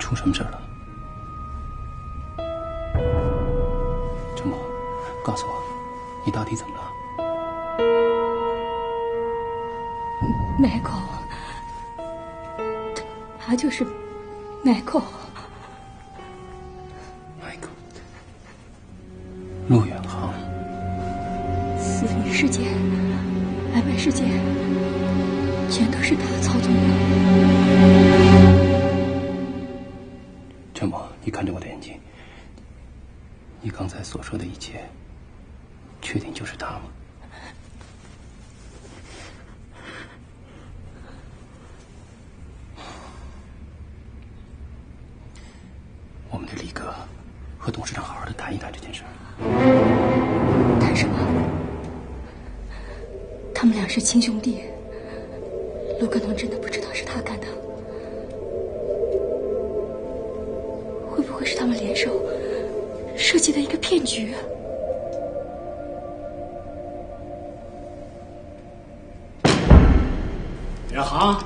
出什么事了？陈默，告诉我，你到底怎么了？ 麦口，他就是麦口。 麦口，陆远航。 司仪事件、安排事件，全都是他操纵的。 陈默，你看着我的眼睛，你刚才所说的一切，确定就是他吗？我们得立刻和董事长好好的谈一谈这件事。 谈什么？他们俩是亲兄弟，陆根农真的不知道是他干的，会不会是他们联手设计的一个骗局？ 远航，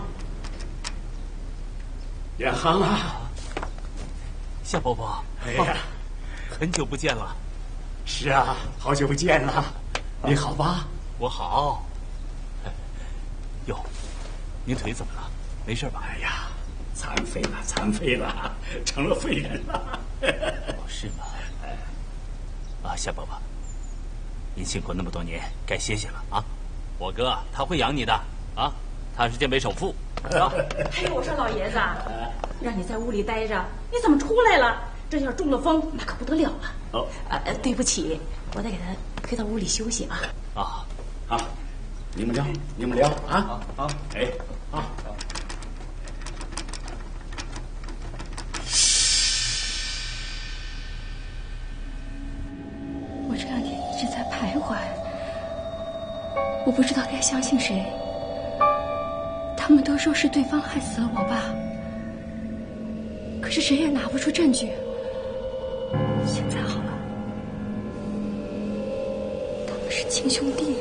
远航啊！ 夏伯伯， 哎呀， 很久不见了。 是啊，好久不见了，你好吧？ 我好。哟，您腿怎么了？没事吧？ 哎呀，残废了，残废了，成了废人了。 哦，是吗？啊，夏伯伯，您辛苦那么多年，该歇歇了啊。我哥他会养你的啊，他是建北首富。啊、 哎呦，我说老爷子，让你在屋里待着，你怎么出来了？这要是中了风，那可不得了了。 哦， 对不起，我得给他推到屋里休息啊。 啊， 好，你们聊，你们聊啊。好，哎，好。 我这两天一直在徘徊，我不知道该相信谁。他们都说是对方害死了我爸，可是谁也拿不出证据。现在好了，他们是亲兄弟。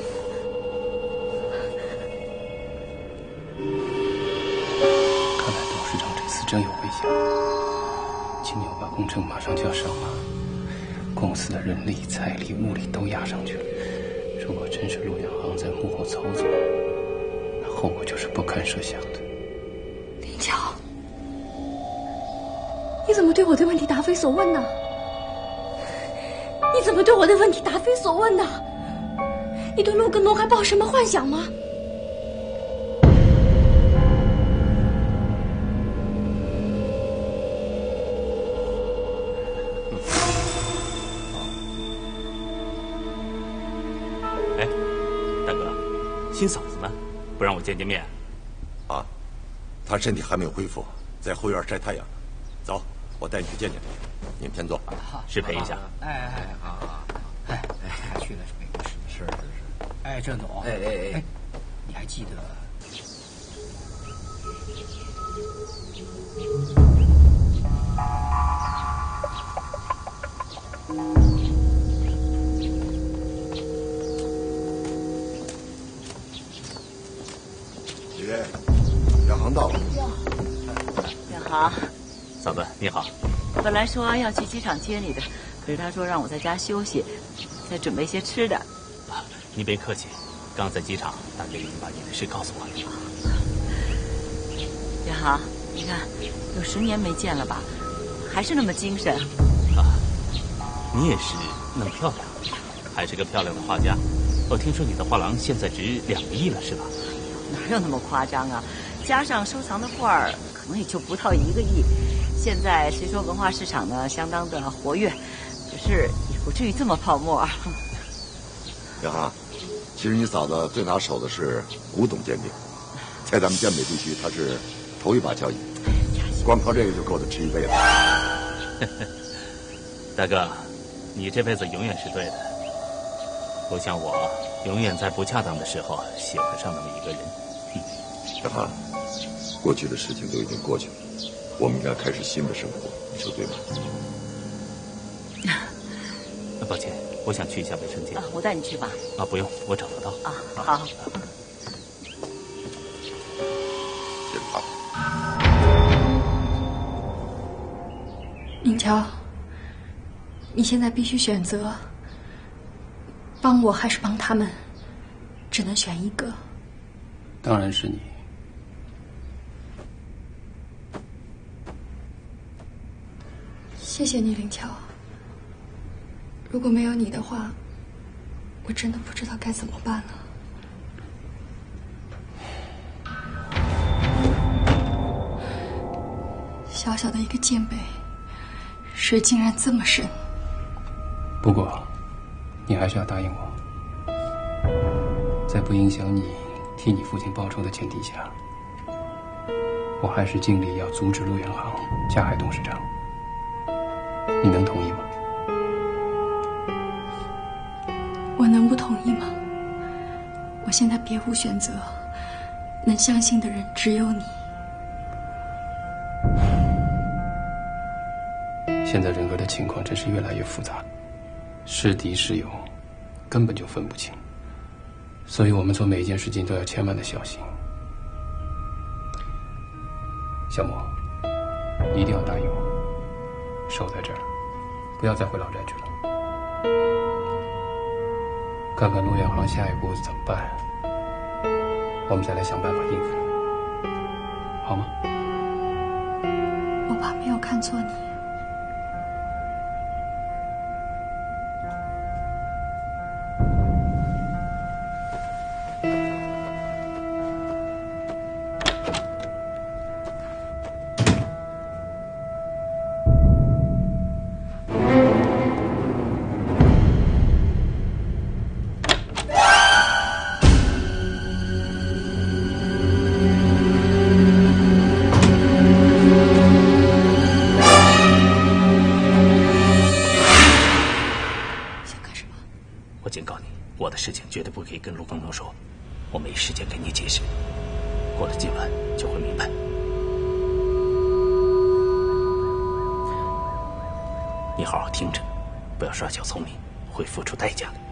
看来董事长这次真有危险。金牛坝工程马上就要上马，公司的人力、财力、物力都压上去了。如果真是陆远航在幕后操作，那后果就是不堪设想的。 林巧，你怎么对我的问题答非所问呢？你怎么对我的问题答非所问呢？你对陆根农还抱什么幻想吗？ 哎，大哥，新嫂子呢？不让我见面？ 啊，她身体还没有恢复，在后院晒太阳。走，我带你去见见她。你们先坐。 失陪一下。 哎，好，哎，去的是美国是。哎，郑总，哎，你还记得？ 姐，远航到了。 远航， 嫂子你好。 本来说要去机场接你的，可是他说让我在家休息，再准备些吃的。 啊，您别客气，刚在机场，大哥已经把你的事告诉我了。 远航，你看，有10年没见了吧，还是那么精神。 啊，你也是那么漂亮，还是个漂亮的画家。我听说你的画廊现在值2个亿了，是吧？ 哪有那么夸张啊？加上收藏的画儿，可能也就不到1个亿。现在虽说文化市场呢相当的活跃，可是也不至于这么泡沫。 远航，其实你嫂子最拿手的是古董鉴定，在咱们建北地区，她是头一把交椅，光靠这个就够她吃一辈子。 大哥，你这辈子永远是对的。不像我，永远在不恰当的时候喜欢上那么一个人。 远航，过去的事情都已经过去了，我们应该开始新的生活，你说对吗？ 抱歉，我想去一下卫生间。 我带你去吧。 啊，不用，我找得到。 啊，好。 先跑。 明桥，你现在必须选择，帮我还是帮他们，只能选一个。 当然是你。 谢谢你，林桥。如果没有你的话，我真的不知道该怎么办了。小小的一个剑北，水竟然这么深。 不过，你还是要答应我，在不影响你替你父亲报仇的前提下，我还是尽力要阻止陆远航加害董事长。你能同意吗？ 我能不同意吗？我现在别无选择，能相信的人只有你。 现在人格的情况真是越来越复杂，是敌是友，根本就分不清。所以我们做每一件事情都要千万的小心。小莫，你一定要答应我，守在这儿，不要再回老宅去了。看看陆远航下一步怎么办，我们再来想办法应付，好吗？ 我怕没有看错你。 绝对不可以跟陆峰龙说，我没时间跟你解释，过了今晚就会明白。你好好听着，不要耍小聪明，会付出代价的。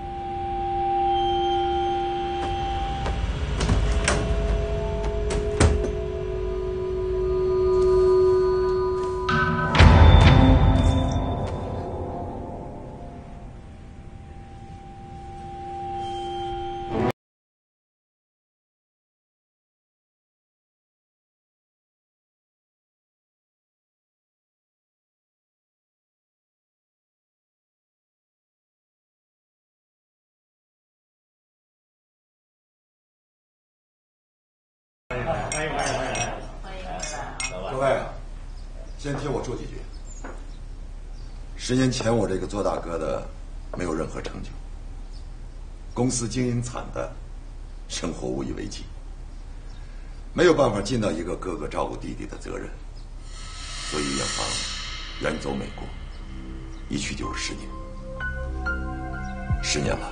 各位，先听我说几句。10年前，我这个做大哥的没有任何成就，公司经营惨淡，生活无以为继，没有办法尽到一个哥哥照顾弟弟的责任，所以远航远走美国，一去就是10年。10年了，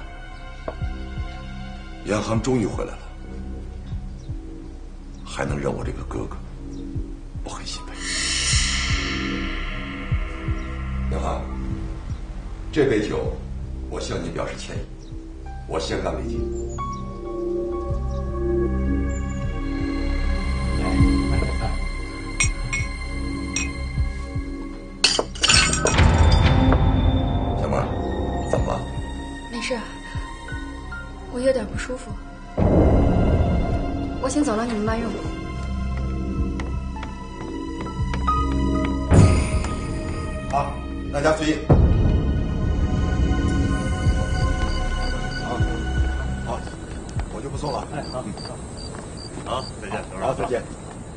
远航终于回来了，还能认我这个哥哥，我很欣慰。远航，这杯酒，我向你表示歉意，我先干为敬。小莫，怎么了？ 没事，我有点不舒服。我先走了，你们慢用。 好，大家随意。好，我就不送了。 哎，好，好，再见， 好，再见。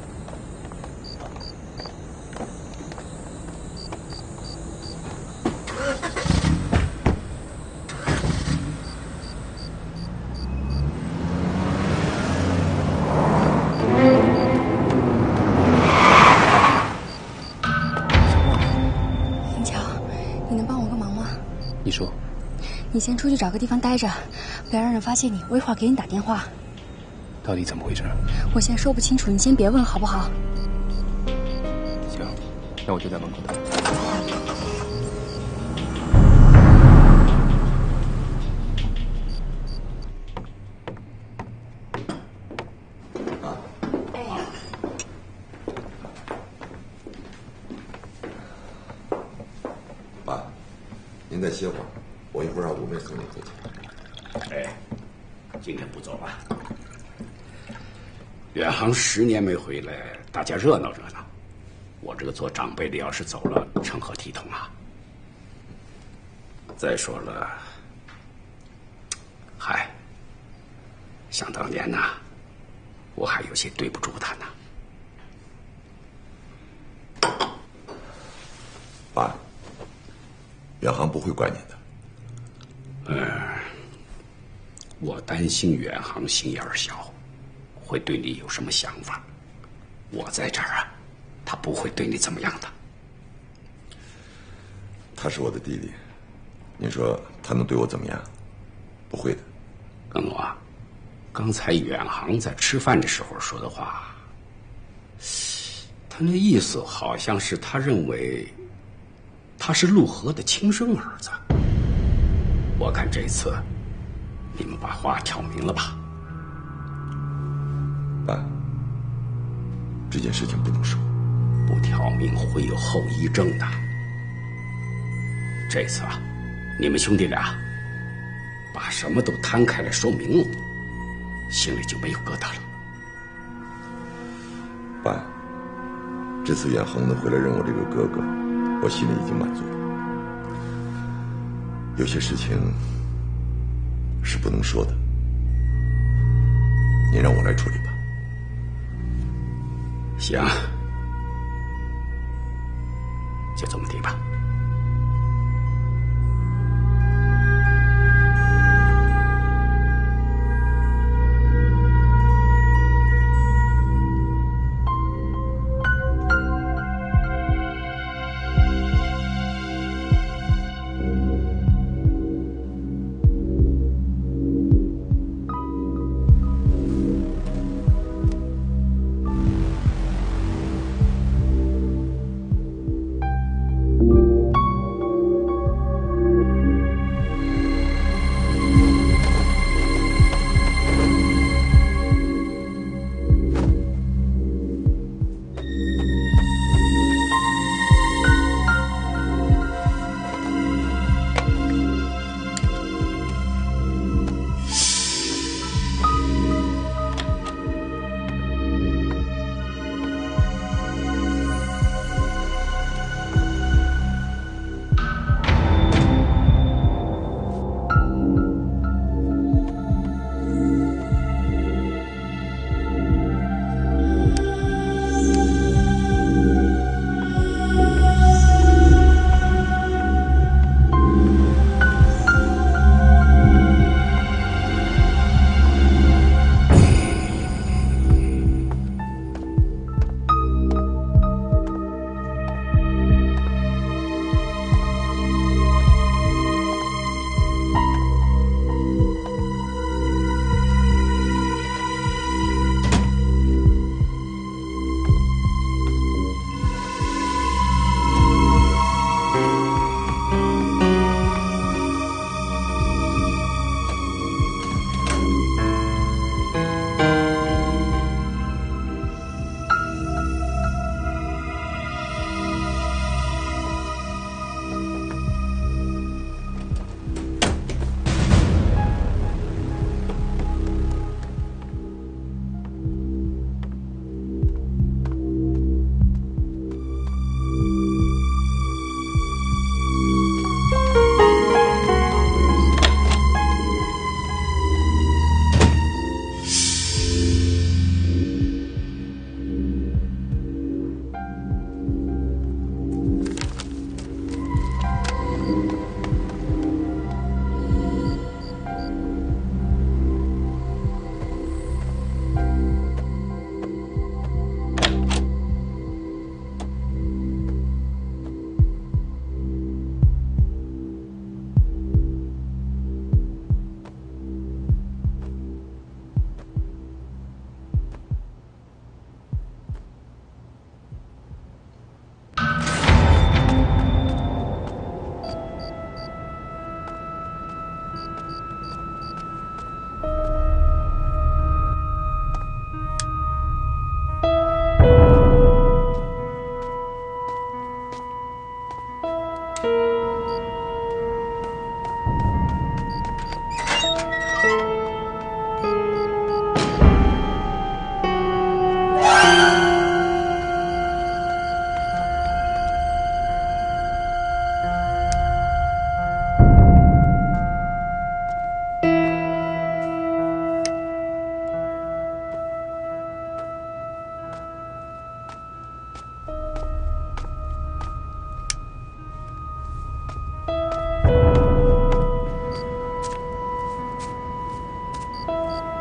你说， 你先出去找个地方待着，不要让人发现你。我一会儿给你打电话。 到底怎么回事？ 我现在说不清楚，你先别问好不好？ 行，那我就在门口等。 再歇会儿，我一会儿让五妹送你回去。 哎，今天不走了。远航10年没回来，大家热闹热闹。我这个做长辈的要是走了，成何体统啊？再说了，嗨，想当年呐，我还有些对不住他呢。 爸，远航不会怪你的。 我担心远航心眼小，会对你有什么想法。我在这儿啊，他不会对你怎么样的。 他是我的弟弟，你说他能对我怎么样？不会的。 耿总啊，刚才远航在吃饭的时候说的话，他那意思好像是他认为他是陆河的亲生儿子。我看这次你们把话挑明了吧。 爸，这件事情不能说， 不挑明会有后遗症的。这次啊，你们兄弟俩把什么都摊开来说明了，心里就没有疙瘩了。 爸，这次远航能回来认我这个哥哥，我心里已经满足了。有些事情是不能说的，你让我来处理吧。 行，就这么地吧。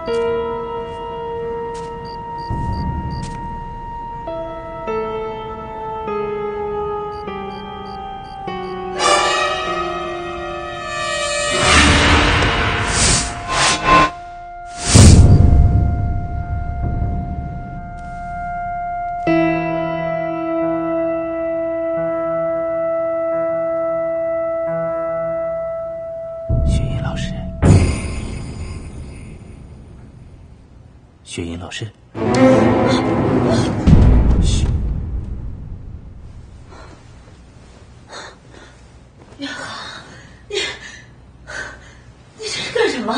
雪莹老师， 嘘。月航，你这是干什么？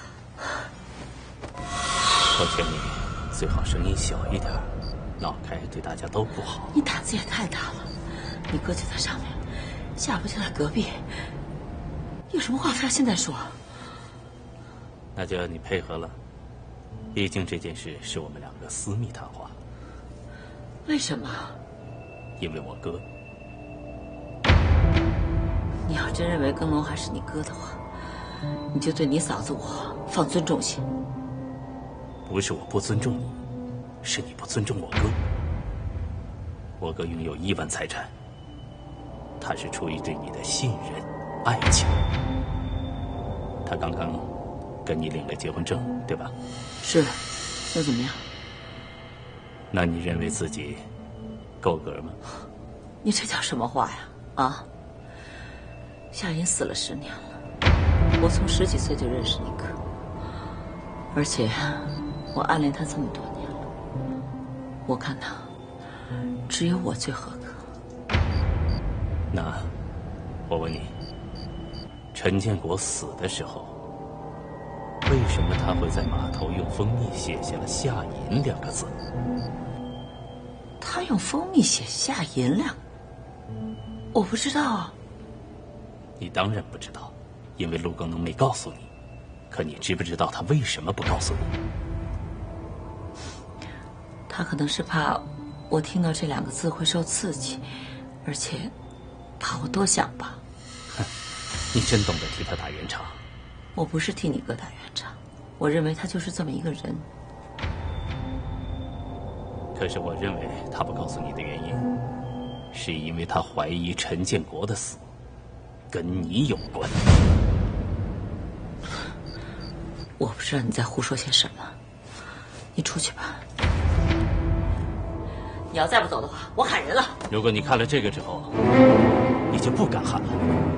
我劝你最好声音小一点，闹开对大家都不好。 你胆子也太大了，你哥就在上面，下铺就在隔壁，有什么话不要现在说？ 那就要你配合了。毕竟这件事是我们两个私密谈话。 为什么？ 因为我哥。 你要真认为耕龙还是你哥的话，你就对你嫂子我放尊重些。 不是我不尊重你，是你不尊重我哥。我哥拥有亿万财产，他是出于对你的信任、爱情。他刚刚跟你领了结婚证，对吧？ 是，又怎么样？ 那你认为自己够格吗？ 你这叫什么话呀？啊！夏银死了10年了，我从10几岁就认识你哥，而且我暗恋他这么多年了，我看他只有我最合格。 那我问你，陈建国死的时候，为什么他会在码头用蜂蜜写下了“夏银”2个字？ 他用蜂蜜写“夏银”2个，我不知道啊。 你当然不知道，因为陆耕农没告诉你。可你知不知道他为什么不告诉你？ 他可能是怕我听到这2个字会受刺激，而且怕我多想吧。 哼，你真懂得替他打圆场。 我不是替你哥打圆场，我认为他就是这么一个人。 可是我认为他不告诉你的原因，是因为他怀疑陈建国的死跟你有关。 我不知道你在胡说些什么，你出去吧。你要再不走的话，我喊人了。 如果你看了这个之后，你就不敢喊了。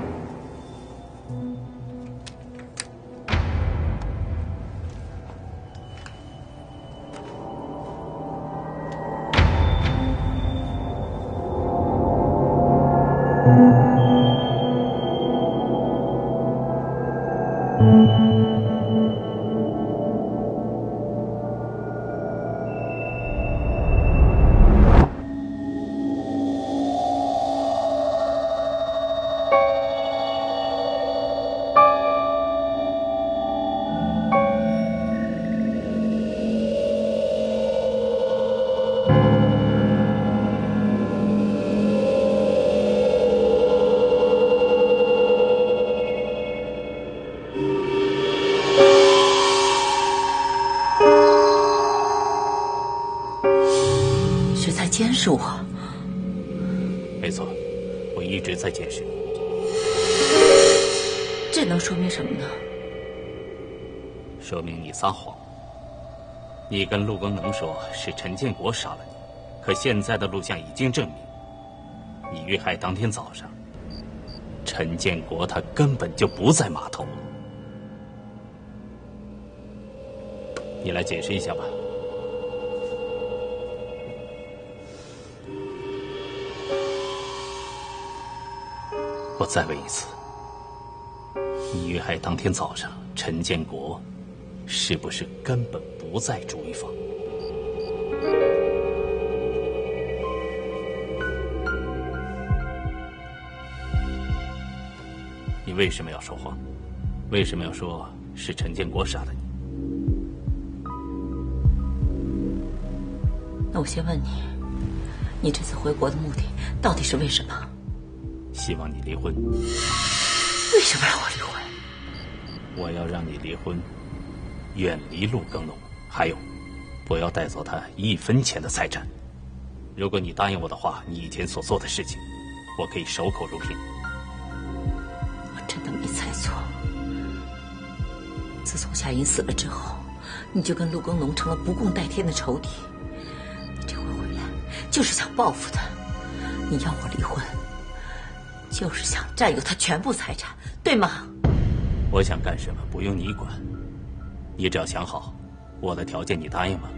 监视我？ 没错，我一直在监视你。 这能说明什么呢？ 说明你撒谎。你跟陆耕农说是陈建国杀了你，可现在的录像已经证明，你遇害当天早上，陈建国他根本就不在码头。你来解释一下吧。我再问一次，你遇害当天早上，陈建国是不是根本不在竹一坊？你为什么要说谎？为什么要说是陈建国杀的你？ 那我先问你，你这次回国的目的到底是为什么？ 希望你离婚。 为什么让我离婚？ 我要让你离婚， 远离陆耕农，还有，不要带走他1分钱的财产。如果你答应我的话，你以前所做的事情，我可以守口如瓶。 我真的没猜错。自从夏银死了之后，你就跟陆耕农成了不共戴天的仇敌。你这回回来，就是想报复他。你要我离婚，就是想占有他全部财产，对吗？ 我想干什么不用你管，你只要想好，我的条件你答应吗？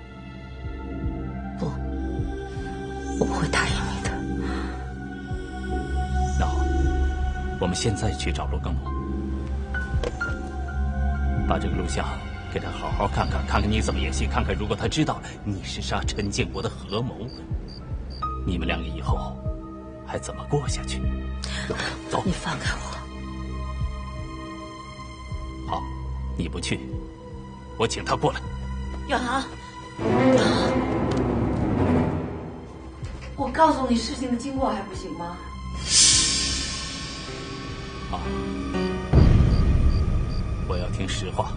不，我不会答应你的。 那好，我们现在去找陆耕农，把这个录像给他好好看看，看看你怎么演戏，看看如果他知道你是杀陈建国的合谋，你们两个以后还怎么过下去？走， 你放开我。 好，你不去，我请他过来。 远航，我告诉你事情的经过还不行吗？ 好，我要听实话。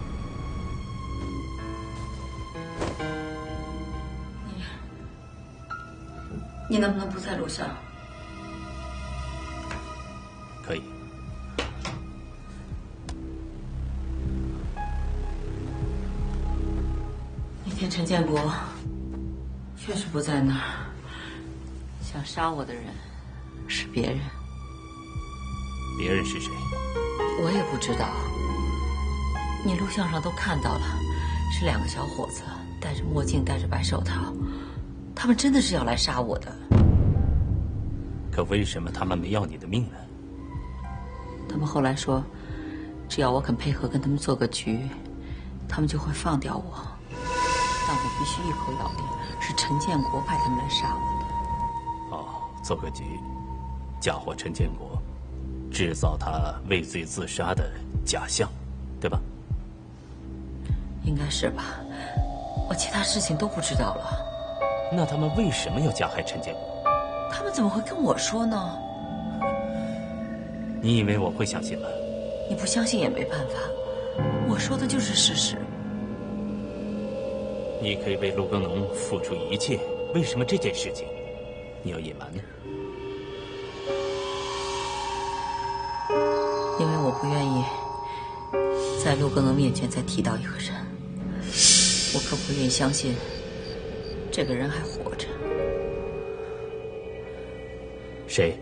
你能不能不在楼上？ 可以。 那天陈建国确实不在那儿，想杀我的人是别人。 别人是谁？ 我也不知道。你录像上都看到了，是2个小伙子，戴着墨镜，戴着白手套，他们真的是要来杀我的。 可为什么他们没要你的命呢？ 他们后来说，只要我肯配合跟他们做个局，他们就会放掉我。但我必须一口咬定，是陈建国派他们来杀我的。 哦，做个局，嫁祸陈建国，制造他畏罪自杀的假象，对吧？ 应该是吧，我其他事情都不知道了。 那他们为什么要加害陈建国？ 他们怎么会跟我说呢？ 你以为我会相信吗？ 你不相信也没办法，我说的就是事实。 你可以为陆耕农付出一切，为什么这件事情你要隐瞒呢？ 因为我不愿意在陆耕农面前再提到一个人，我可不愿意相信这个人还活着。 谁？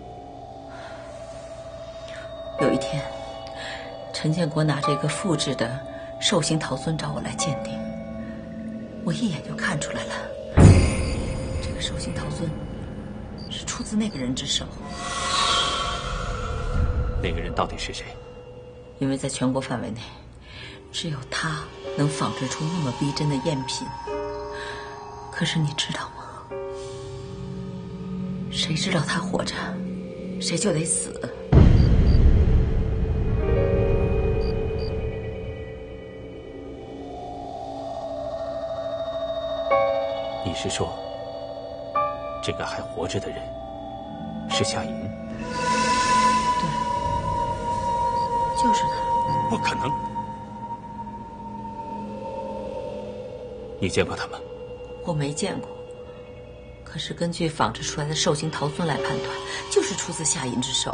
有一天，陈建国拿着一个复制的寿星桃尊找我来鉴定，我一眼就看出来了，这个寿星桃尊是出自那个人之手。 那个人到底是谁？ 因为在全国范围内，只有他能仿制出那么逼真的赝品。可是你知道吗？谁知道他活着，谁就得死。 你是说，这个还活着的人是夏银？ 对，就是他。 不可能！你见过他吗？ 我没见过，可是根据仿制出来的寿星桃尊来判断，就是出自夏银之手。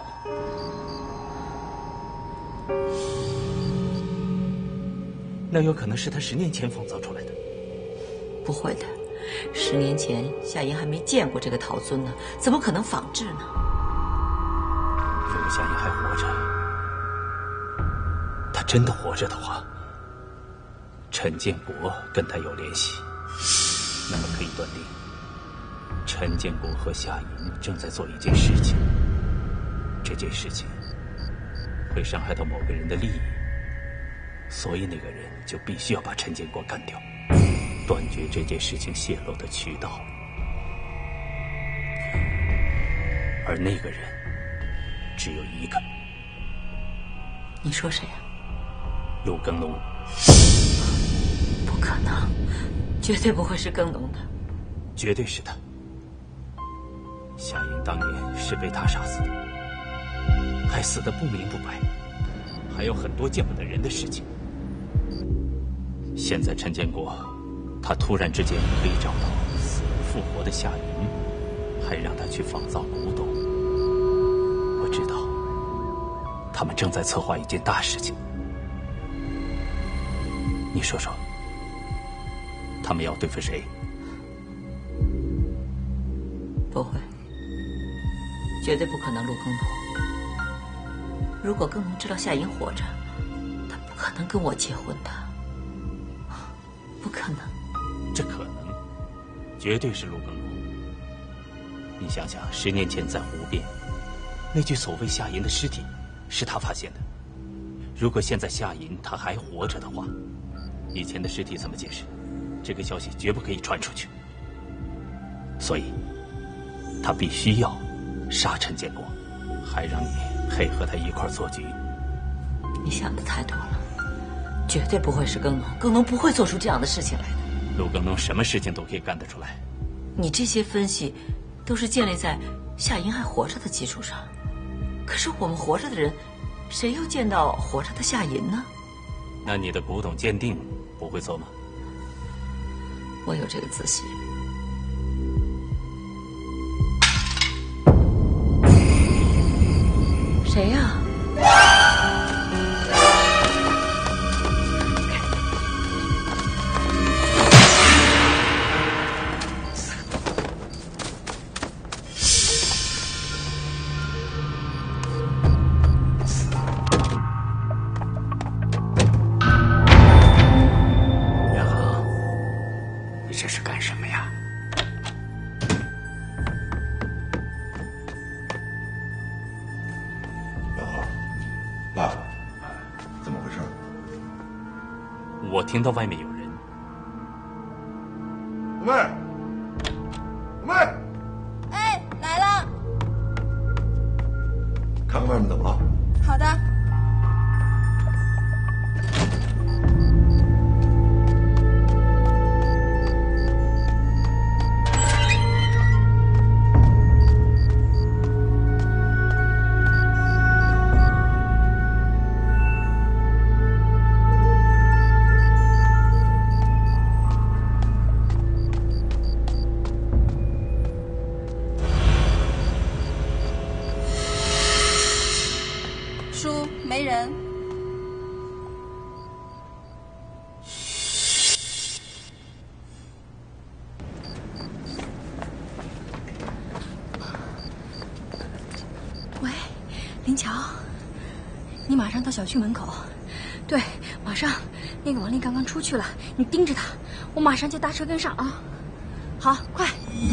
那有可能是他10年前仿造出来的。 不会的，10年前夏银还没见过这个桃尊呢，怎么可能仿制呢？ 如果夏银还活着，他真的活着的话，陈建国跟他有联系，那么可以断定，陈建国和夏银正在做一件事情，这件事情会伤害到某个人的利益，所以那个人就必须要把陈建国干掉，断绝这件事情泄露的渠道。而那个人只有一个。 你说谁啊？ 陆耕农。 不可能，绝对不会是耕农的。 绝对是他。夏银当年是被他杀死的，还死得不明不白，还有很多见不得人的事情。 现在陈建国，他突然之间可以找到死而复活的夏云，还让他去仿造古董。我知道，他们正在策划一件大事情。你说说，他们要对付谁？ 不会，绝对不可能陆耕农。如果耕农知道夏银活着，他不可能跟我结婚的，不可能。 这可能，绝对是陆耕农。你想想，10年前在湖边，那具所谓夏银的尸体，是他发现的。如果现在夏银他还活着的话，以前的尸体怎么解释？这个消息绝不可以传出去。所以，他必须要杀陈建国，还让你配合他一块做局。 你想的太多了，绝对不会是耕农，耕农不会做出这样的事情来的。 陆耕农什么事情都可以干得出来。 你这些分析，都是建立在夏银还活着的基础上。可是我们活着的人，谁又见到活着的夏银呢？ 那你的古董鉴定不会做吗？ 我有这个自信。谁呀？ 袁航，你这是干什么呀？ 爸爸，怎么回事？ 我听到外面有人。 五妹，五妹， 哎，来了。 看看外面怎么了？ 好的。叔，没人。 喂，林乔，你马上到小区门口。对，马上。那个王丽刚刚出去了，你盯着她，我马上就搭车跟上啊。好，快。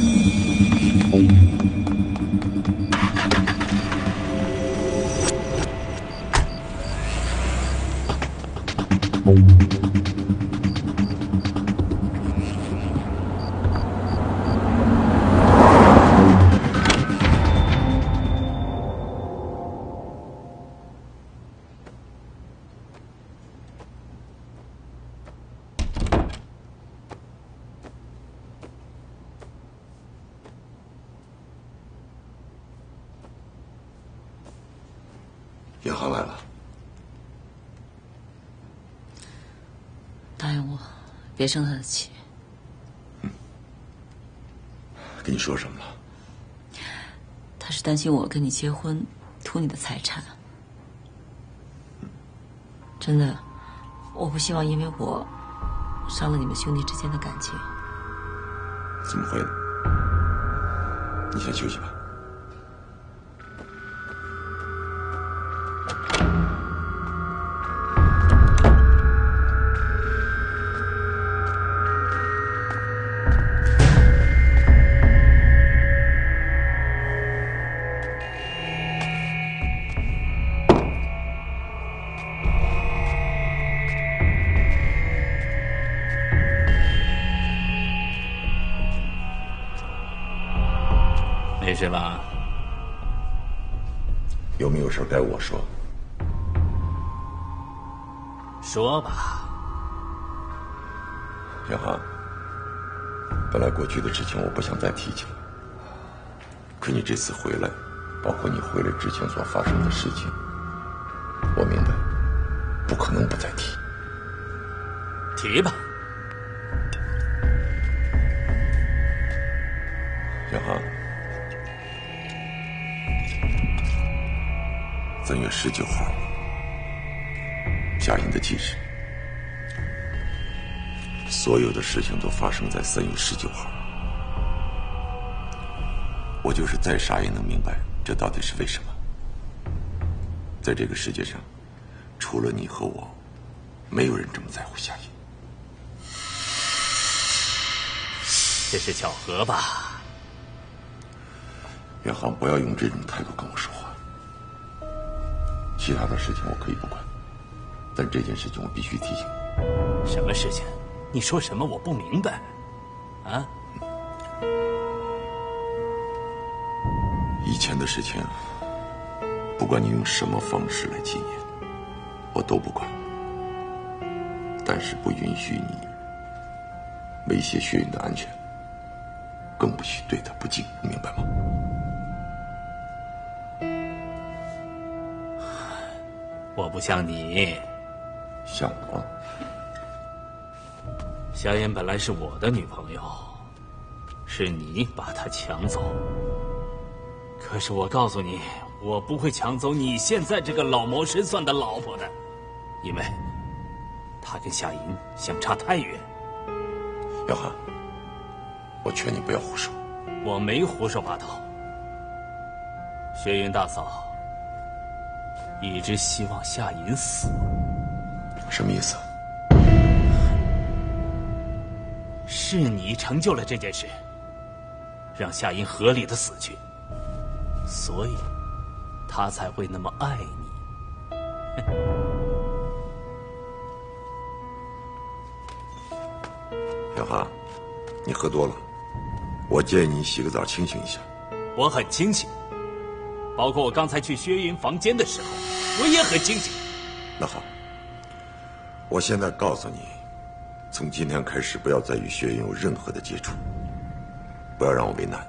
袁航来了， 答应我，别生他的气。 跟你说什么了？ 他是担心我跟你结婚，图你的财产。真的，我不希望因为我伤了你们兄弟之间的感情。 怎么会呢？你先休息吧。 没事吧？ 有没有事该我说？ 说吧。 袁航，本来过去的事情我不想再提起了，可你这次回来，包括你回来之前所发生的事情，我明白，不可能不再提。 提吧。 小航，3月19号，夏英的忌日，所有的事情都发生在3月19号。我就是再傻也能明白这到底是为什么。在这个世界上，除了你和我，没有人这么在乎夏英。 这是巧合吧？ 远航，不要用这种态度跟我说话。其他的事情我可以不管，但这件事情我必须提醒你。 什么事情？你说什么？我不明白。啊？ 以前的事情，不管你用什么方式来纪念，我都不管。但是不允许你威胁薛云的安全，更不许对他不敬，你明白吗？ 我不像你， 像我。 夏嫣本来是我的女朋友，是你把她抢走。可是我告诉你，我不会抢走你现在这个老谋深算的老婆的，因为她跟夏银相差太远。 姚涵，我劝你不要胡说。 我没胡说八道。薛云大嫂一直希望夏银死。 什么意思？ 是你成就了这件事，让夏银合理的死去，所以他才会那么爱你。 小哈，你喝多了，我建议你洗个澡清醒一下。 我很清醒，包括我刚才去薛云房间的时候，我也很清醒。 那好，我现在告诉你，从今天开始不要再与薛云有任何的接触，不要让我为难。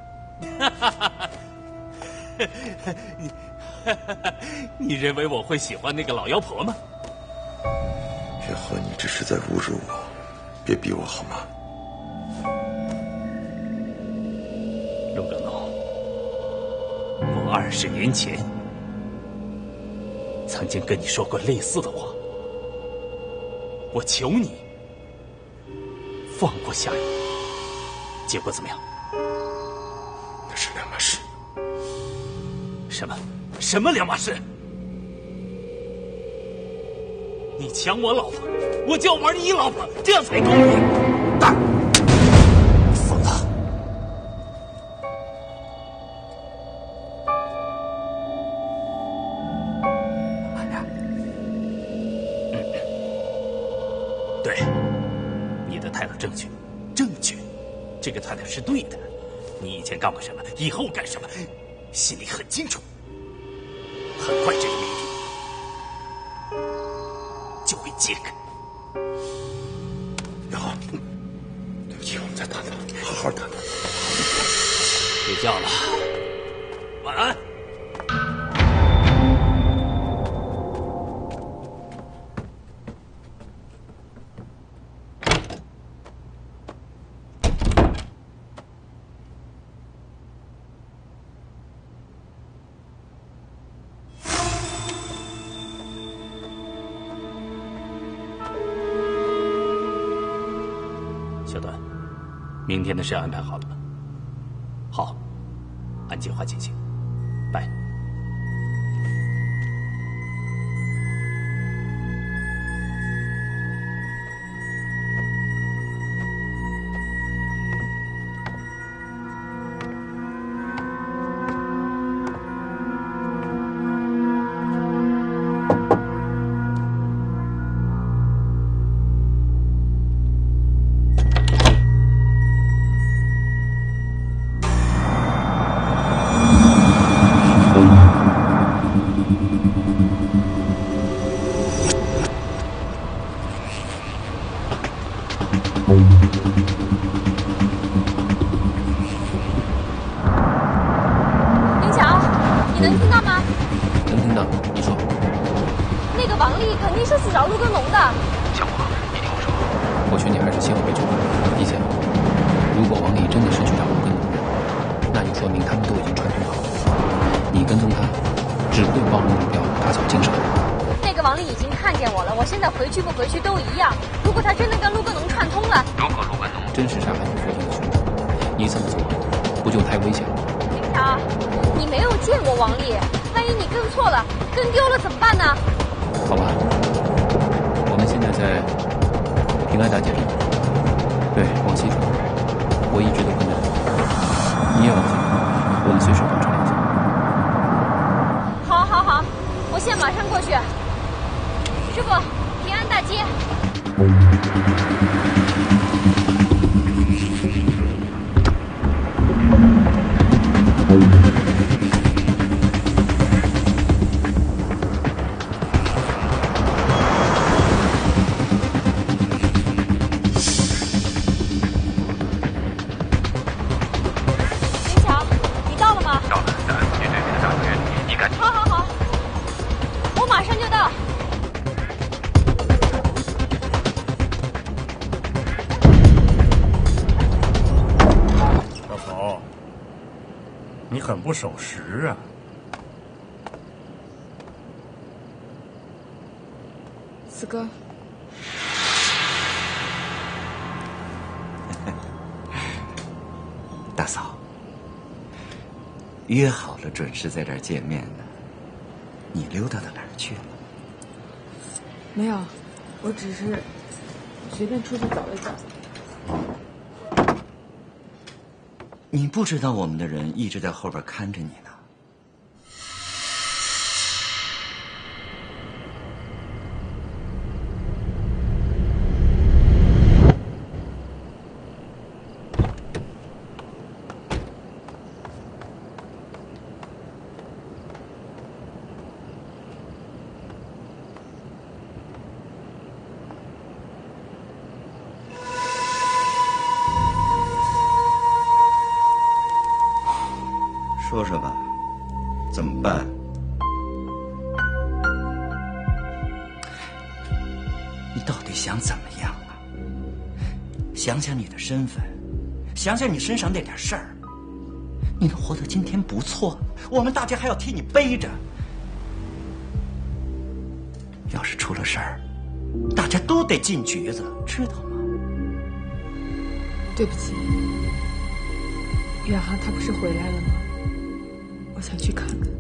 你认为我会喜欢那个老妖婆吗？ 雪鹤，你这是在侮辱我，别逼我好吗？ 陆格龙，我20年前曾经跟你说过类似的话，我求你放过夏雨，结果怎么样？ 那是两码事。 什么两码事？你抢我老婆，我就要玩你老婆，这样才公平。疯了！对，你的态度正确，这个态度是对的。你以前干过什么，以后干什么，心里很清楚。很快这个谜底就会揭开。 好，对不起，我们再谈谈，好好谈谈。 睡觉了，晚安。小段，明天的事安排好了吗？好，按计划进行。拜。 林巧，你能听到吗？ 能听到，你说。 那个王丽肯定是去找陆根龙的。 小黄，你听我说， 还是先回去。第三，如果王丽真的是局长吴根，那就说明他们都已经串通好了。你跟踪他，只会暴露目标，打草惊蛇。 那个王丽已经看见我了，我现在回去不回去都一样。如果他真的跟陆根农串通了， 如果陆根农真是杀害你父亲的凶手，你这么做不就太危险了？ 林乔，你没有见过王丽，万一你跟错了，跟丢了怎么办呢？ 好吧，我们现在在平安大街上，对，往西走。我一直都跟着你，你也往西，我们随时保持联系。 好，好，好，我现在马上过去。师傅，平安大街。 不守时啊！ 四哥， 大嫂，约好了准时在这儿见面的，你溜达到哪儿去了？ 没有，我只是随便出去走了走。 你不知道我们的人一直在后边看着你呢。说说吧，怎么办？你到底想怎么样啊？想想你的身份，想想你身上那点事儿，你能活到今天不错了，我们大家还要替你背着。要是出了事儿，大家都得进局子，知道吗？ 对不起，远航他不是回来了吗？我想去看看。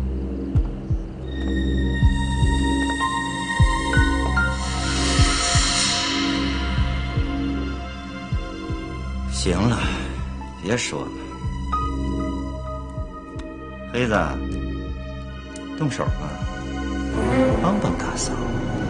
行了，别说了。黑子，动手吧，帮帮大嫂。